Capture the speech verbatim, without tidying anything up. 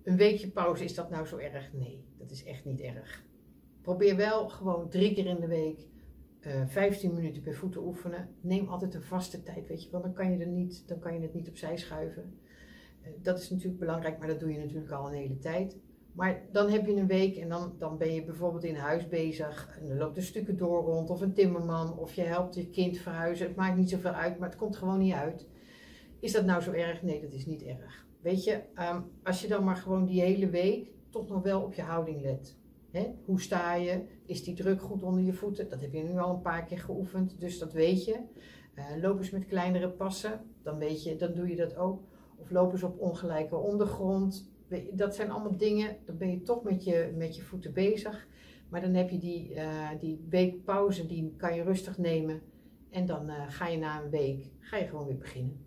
een weekje pauze, is dat nou zo erg? Nee, dat is echt niet erg. Probeer wel gewoon drie keer in de week uh, vijftien minuten per voet te oefenen. Neem altijd een vaste tijd, weet je wel. Dan kan je, er niet, dan kan je het niet opzij schuiven. Uh, dat is natuurlijk belangrijk, maar dat doe je natuurlijk al een hele tijd. Maar dan heb je een week en dan, dan ben je bijvoorbeeld in huis bezig. En er loopt een stukje door rond of een timmerman of je helpt je kind verhuizen. Het maakt niet zoveel uit, maar het komt gewoon niet uit. Is dat nou zo erg? Nee, dat is niet erg. Weet je, um, als je dan maar gewoon die hele week toch nog wel op je houding let. He? Hoe sta je? Is die druk goed onder je voeten? Dat heb je nu al een paar keer geoefend, dus dat weet je. Uh, loop eens met kleinere passen, dan, weet je, dan doe je dat ook. Of loop eens op ongelijke ondergrond. Dat zijn allemaal dingen, dan ben je toch met je, met je voeten bezig. Maar dan heb je die, uh, die week pauze, die kan je rustig nemen. En dan uh, ga je na een week, ga je gewoon weer beginnen.